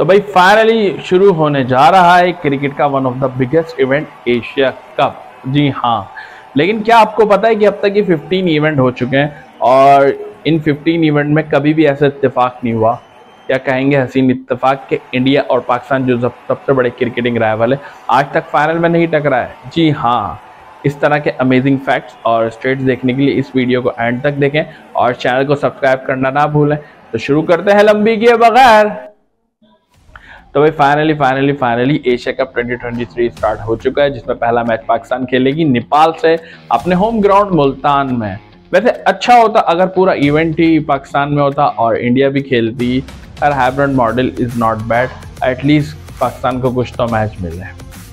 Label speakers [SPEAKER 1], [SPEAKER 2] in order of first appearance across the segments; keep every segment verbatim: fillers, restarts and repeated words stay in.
[SPEAKER 1] तो भाई फाइनली शुरू होने जा रहा है क्रिकेट का one of the biggest event Asia cup. जी हाँ, लेकिन क्या आपको पता है कि अब तक ये पंद्रह इवेंट हो चुके हैं और इन पंद्रह इवेंट में कभी भी ऐसा इत्तेफाक नहीं हुआ, क्या कहेंगे हसीन इत्तेफाक के इंडिया और पाकिस्तान जो सबसे बड़े क्रिकेटिंग राइवल है आज तक फाइनल में नहीं टकरा है। जी हाँ, इस तरह के अमेजिंग फैक्ट्स और स्टेट्स देखने के लिए इस वीडियो को एंड तक देखें और चैनल को सब्सक्राइब करना ना भूलें। तो शुरू करते हैं लंबी किए बगैर। तो भाई finally finally finally Asia cup दो हज़ार तेईस स्टार्ट हो चुका है, जिसमें पहला मैच पाकिस्तान खेलेगी नेपाल से अपने होम ग्राउंड मुल्तान में। वैसे अच्छा होता अगर पूरा इवेंट ही पाकिस्तान में होता और इंडिया भी खेलती, पर hybrid model is not bad, at least Pakistan को कुछ तो मैच मिले।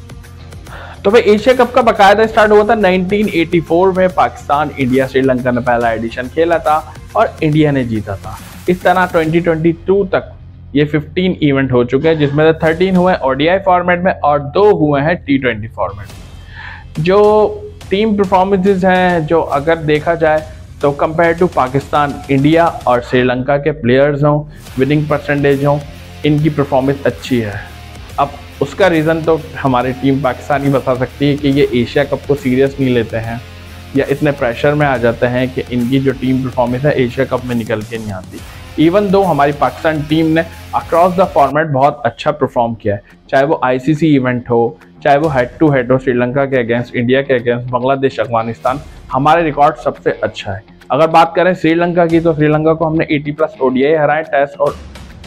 [SPEAKER 1] तो भाई एशिया कप का बकायदा स्टार्ट हुआ था उन्नीस सौ चौरासी में। पाकिस्तान, इंडिया, श्रीलंका ने पहला एडिशन खेला था और इंडिया ने जीता था। इस तरह दो हज़ार बाईस तक ये पंद्रह इवेंट हो चुके हैं, जिसमें से तेरह हुए हैं ओडीआई फॉर्मेट में और दो हुए हैं टी ट्वेंटी फॉर्मेट में। जो टीम परफॉर्मेंसेस हैं, जो अगर देखा जाए तो कंपेयर टू पाकिस्तान, इंडिया और श्रीलंका के प्लेयर्स हों, विनिंग परसेंटेज हों, इनकी परफॉर्मेंस अच्छी है। अब उसका रीज़न तो हमारी टीम पाकिस्तान ही बता सकती है कि ये एशिया कप को सीरियस नहीं लेते हैं या इतने प्रेशर में आ जाते हैं कि इनकी जो टीम परफॉर्मेंस है एशिया कप में निकल के नहीं आती। इवन दो हमारी पाकिस्तान टीम ने अक्रॉस द फॉर्मेट बहुत अच्छा परफॉर्म किया है, चाहे वो आईसीसी इवेंट हो, चाहे वो हेड टू हेड हो, श्रीलंका के अगेंस्ट, इंडिया के अगेंस्ट, बांग्लादेश, अफगानिस्तान, हमारे रिकॉर्ड सबसे अच्छा है। अगर बात करें श्रीलंका की तो श्रीलंका को हमने अस्सी प्लस ओडीआई हराए, टेस्ट और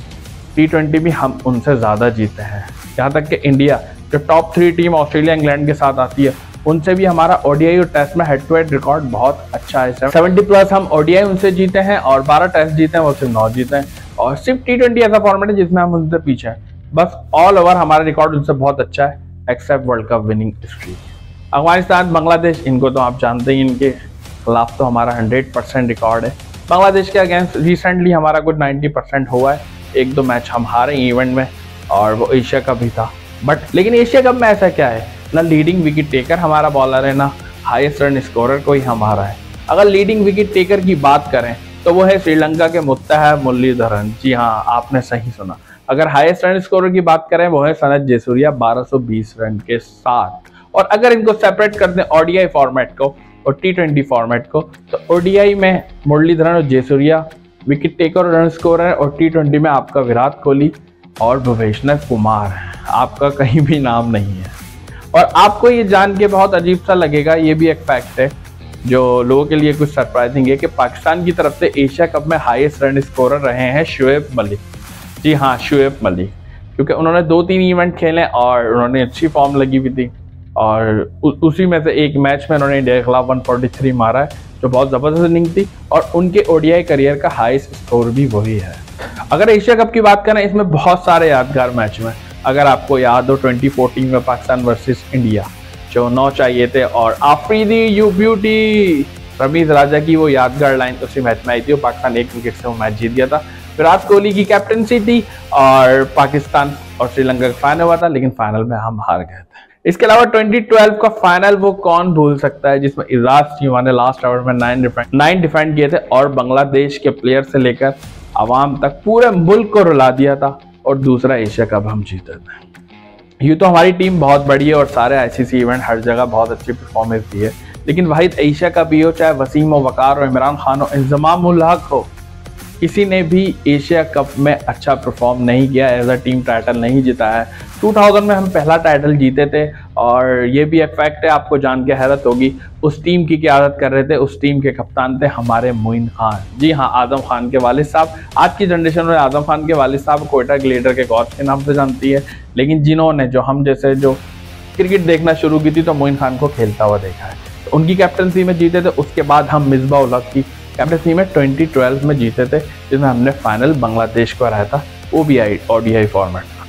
[SPEAKER 1] टी ट्वेंटी भी हम उनसे ज़्यादा जीते हैं। यहाँ तक कि इंडिया जो top three team Australia, England के साथ आती है, उनसे भी हमारा ओडीआई और टेस्ट में हेड टू हेड रिकॉर्ड बहुत अच्छा है। सत्तर प्लस हम ओडीआई उनसे जीते हैं और बारह टेस्ट जीते हैं, वो सिर्फ नौ जीते हैं। और सिर्फ टी ट्वेंटी ऐसा फॉर्मेट है जिसमें हम उनसे पीछे हैं। बस ऑल ओवर हमारा रिकॉर्ड उनसे बहुत अच्छा है, except world cup winning streak. Afghanistan, Bangladesh, इनको तो आप जानते ही, इनके खिलाफ तो हमारा हंड्रेड परसेंट रिकॉर्ड है। बांग्लादेश के अगेंस्ट रिसेंटली हमारा कुछ नाइन्टी परसेंट हुआ है, एक दो मैच हम हारे इवेंट में और वो एशिया कप भी था। बट लेकिन एशिया कप में ऐसा क्या है, ना लीडिंग विकेट टेकर हमारा बॉलर है, ना हाईएस्ट रन स्कोरर कोई हमारा है। अगर लीडिंग विकेट टेकर की बात करें तो वो है श्रीलंका के मुत्ताहब मुरलीधरन। जी हाँ, आपने सही सुना। अगर हाईएस्ट रन स्कोरर की बात करें वो है सनत जयसूर्या बारह सौ बीस रन के साथ। और अगर इनको सेपरेट कर दें ओडीआई फॉर्मेट को और टी ट्वेंटी फॉर्मेट को, तो ओडीआई में मुरलीधरन और जयसूर्या विकेट टेकर और रन स्कोरर है, और टी ट्वेंटी में आपका विराट कोहली और भुवनेश्वर कुमार है, आपका कहीं भी नाम नहीं है। और आपको ये जान के बहुत अजीब सा लगेगा, ये भी एक फैक्ट है जो लोगों के लिए कुछ सरप्राइजिंग है, कि पाकिस्तान की तरफ से एशिया कप में हाईएस्ट रन स्कोरर रहे हैं शुएब मलिक। जी हाँ, शुएब मलिक, क्योंकि उन्होंने दो तीन इवेंट खेले और उन्होंने अच्छी फॉर्म लगी हुई थी और उ, उसी में से एक मैच में उन्होंने इंडिया के खिलाफ एक सौ तैंतालीस मारा है, जो बहुत ज़बरदस्त इनिंग थी, और उनके ओडीआई करियर का हाईएस्ट स्कोर भी वही है। अगर एशिया कप की बात करें, इसमें बहुत सारे यादगार मैच में, अगर आपको याद हो दो हज़ार चौदह में पाकिस्तान वर्सेस इंडिया जो नौ चाहिए थे और आफरीदी यू ब्यूटी, रमीज राजा की वो यादगार लाइन उसी मैच में आई थी, पाकिस्तान एक विकेट से वो मैच जीत गया था। विराट कोहली की कैप्टनसी थी और पाकिस्तान और श्रीलंका का फाइनल हुआ था, लेकिन फाइनल में हम हार गए थे। इसके अलावा दो हज़ार बारह का फाइनल वो कौन भूल सकता है, जिसमें इजाज चीमा ने लास्ट ओवर में नाइन डिफेंड नाइन डिफेंड किए थे और बांग्लादेश के प्लेयर से लेकर आवाम तक पूरे मुल्क को रुला दिया था, और दूसरा एशिया कप हम जीते थे। यूँ तो हमारी टीम बहुत बड़ी है और सारे आईसीसी इवेंट हर जगह बहुत अच्छी परफॉर्मेंस दी है, लेकिन वाहिद एशिया कप ही हो, चाहे वसीम हो, वकार हो, इमरान खान हो, इंजमाम उल हक हो, किसी ने भी एशिया कप में अच्छा परफॉर्म नहीं किया, एज अ टीम टाइटल नहीं जीता है। दो हज़ार में हम पहला टाइटल जीते थे, और ये भी एक फैक्ट है, आपको जान के हैरत होगी, उस टीम की क़यादत कर रहे थे, उस टीम के कप्तान थे हमारे मोइन खान। जी हाँ, आजम खान के वालिद साहब। आज की जनरेशन में आजम खान के वालिद साहब कोयटा ग्लेडर के गौस के नाम से जानती है, लेकिन जिन्होंने, जो हम जैसे जो क्रिकेट देखना शुरू की थी, तो मोइन खान को खेलता हुआ देखा है। तो उनकी कैप्टनसी में जीते थे। उसके बाद हम मिसबा उल हक की कैप्टनसी में दो हज़ार बारह में जीते थे, जिसमें हमने फाइनल बांग्लादेश को हराया था, वो भी आई ओडीआई फॉर्मेट में।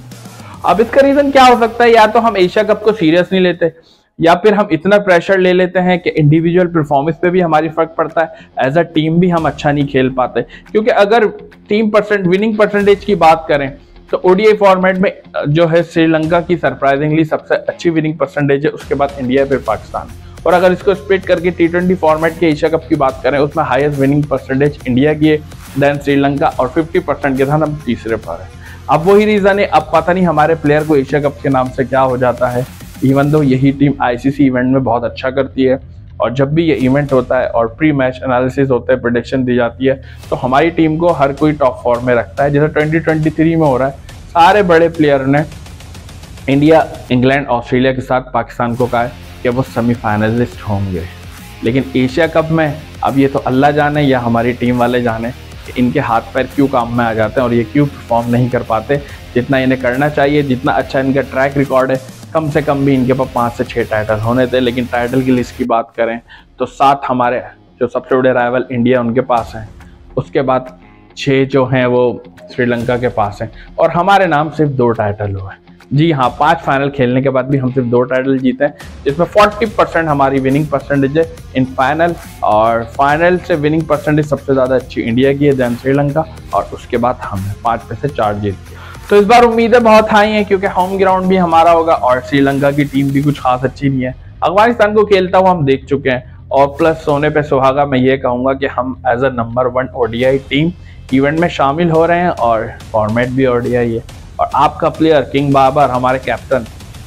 [SPEAKER 1] अब इसका रीजन क्या हो सकता है, या तो हम एशिया कप को सीरियस नहीं लेते, या फिर हम इतना प्रेशर ले लेते हैं कि इंडिविजुअल परफॉर्मेंस पे भी हमारी फर्क पड़ता है, एज अ टीम भी हम अच्छा नहीं खेल पाते। क्योंकि अगर टीम परसेंट विनिंग परसेंटेज की बात करें तो ओडीआई फॉर्मेट में जो है श्रीलंका की सरप्राइजिंगली सबसे अच्छी विनिंग परसेंटेज है, उसके बाद इंडिया, फिर पाकिस्तान। और अगर इसको स्प्लिट करके टी ट्वेंटी फॉर्मेट के एशिया कप की बात करें, उसमें हाईएस्ट विनिंग परसेंटेज इंडिया की है, देन श्रीलंका, और फिफ्टी परसेंट के साथ हम तीसरे पर है। अब वही रीजन है, अब पता नहीं हमारे प्लेयर को एशिया कप के नाम से क्या हो जाता है। इवन दो यही टीम आईसीसी इवेंट में बहुत अच्छा करती है, और जब भी ये इवेंट होता है और प्री मैच एनालिसिस होता है, प्रेडिक्शन दी जाती है, तो हमारी टीम को हर कोई टॉप फोर में रखता है। जैसे ट्वेंटी ट्वेंटी थ्री में हो रहा है, सारे बड़े प्लेयर ने इंडिया, इंग्लैंड, ऑस्ट्रेलिया के साथ पाकिस्तान को कहा है कि वो सेमीफाइनलिस्ट होंगे। लेकिन एशिया कप में अब ये तो अल्लाह जाने या हमारी टीम वाले जाने कि इनके हाथ पैर क्यों काम में आ जाते हैं और ये क्यों परफॉर्म नहीं कर पाते जितना इन्हें करना चाहिए। जितना अच्छा इनका ट्रैक रिकॉर्ड है, कम से कम भी इनके पास पाँच से छः टाइटल होने थे। लेकिन टाइटल की लिस्ट की बात करें तो सात हमारे जो सबसे बड़े राइवल इंडिया उनके पास हैं, उसके बाद छः जो हैं वो श्रीलंका के पास हैं, और हमारे नाम सिर्फ दो टाइटल हुए। जी हाँ, पांच फाइनल खेलने के बाद भी हम सिर्फ दो टाइटल जीते हैं, जिसमें चालीस परसेंट हमारी विनिंग परसेंटेज है इन फाइनल, और फाइनल से विनिंग परसेंटेज सबसे ज़्यादा अच्छी इंडिया की है, देन श्रीलंका, और उसके बाद हम पाँच में से चार जीत गए। तो इस बार उम्मीदें बहुत हाई हैं क्योंकि होम ग्राउंड भी हमारा होगा और श्रीलंका की टीम भी कुछ खास अच्छी नहीं है। अफगानिस्तान को खेलता हुआ हम देख चुके हैं, और प्लस सोने पे सुहागा मैं ये कहूँगा कि हम as a number one ODI team event में शामिल हो रहे हैं, और फॉर्मेट भी ओडीआई है। और आपका प्लेयर किंग बाबर, हमारे कैप्टन,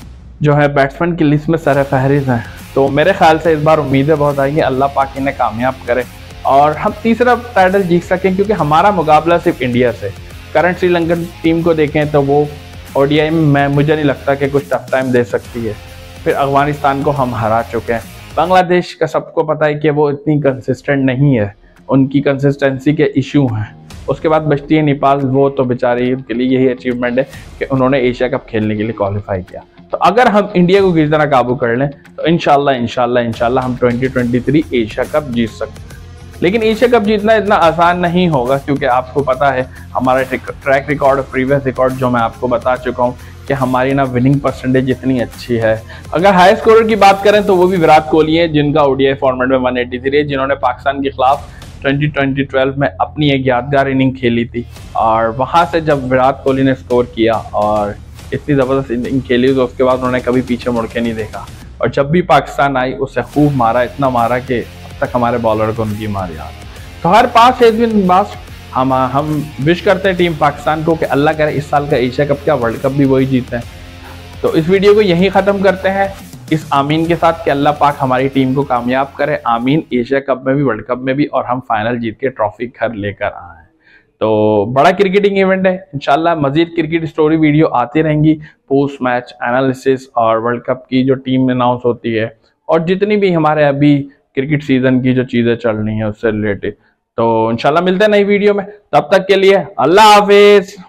[SPEAKER 1] जो है बैट्समैन की लिस्ट में सर फहरिस्त हैं। तो मेरे ख्याल से इस बार उम्मीदें बहुत आएंगी, अल्लाह पाक इन्हें कामयाब करे और हम तीसरा टाइटल जीत सकें, क्योंकि हमारा मुकाबला सिर्फ इंडिया से। करंट श्रीलंकन टीम को देखें तो वो ओडीआई में मुझे नहीं लगता कि कुछ टफ टाइम दे सकती है। फिर अफगानिस्तान को हम हरा चुके हैं। बांग्लादेश का सबको पता है कि वो इतनी कंसिस्टेंट नहीं है, उनकी कंसिस्टेंसी के इशू हैं। उसके बाद बचती है नेपाल, वो तो बेचारी, उनके लिए यही अचीवमेंट है कि उन्होंने एशिया कप खेलने के लिए क्वालिफाई किया। तो अगर हम इंडिया को किसी तरह काबू कर लें तो इंशाल्लाह इंशाल्लाह इंशाल्लाह हम twenty twenty three Asia cup जीत सकते हैं। लेकिन एशिया कप जीतना इतना आसान नहीं होगा, क्योंकि आपको पता है हमारा ट्रैक रिकॉर्ड, प्रीवियस रिकॉर्ड जो मैं आपको बता चुका हूँ कि हमारी ना विनिंग परसेंटेज इतनी अच्छी है। अगर हाई स्कोरर की बात करें तो वो भी विराट कोहली है, जिनका ओडीआई फॉर्मेट में वन एटी थ्री है, जिन्होंने पाकिस्तान के खिलाफ ट्वेंटी ट्वेंटी ट्वेल्व में अपनी एक यादगार इनिंग खेली थी। और वहाँ से जब विराट कोहली ने स्कोर किया और इतनी ज़बरदस्त इनिंग खेली, तो उसके बाद उन्होंने कभी पीछे मुड़ के नहीं देखा, और जब भी पाकिस्तान आई उससे खूब मारा, इतना मारा कि अब तक हमारे बॉलर को उनकी मार याद। तो हर पाँच छः दिन बाद हम हम विश करते हैं टीम पाकिस्तान को कि अल्लाह करे इस साल का एशिया कप क्या वर्ल्ड कप भी वही जीते हैं। तो इस वीडियो को यहीं ख़त्म करते हैं इस आमीन के साथ कि अल्लाह पाक हमारी टीम को कामयाब करे। आमीन, एशिया कप में भी, वर्ल्ड कप में भी, और हम फाइनल जीत के ट्रॉफी घर लेकर आए। तो बड़ा क्रिकेटिंग इवेंट है, इंशाल्लाह मजीद क्रिकेट स्टोरी वीडियो आती रहेंगी, पोस्ट मैच एनालिसिस और वर्ल्ड कप की जो टीम अनाउंस होती है, और जितनी भी हमारे अभी क्रिकेट सीजन की जो चीज़ें चल रही हैं उससे रिलेटेड। तो इंशाल्लाह मिलते हैं नई वीडियो में, तब तक के लिए अल्लाह हाफिज।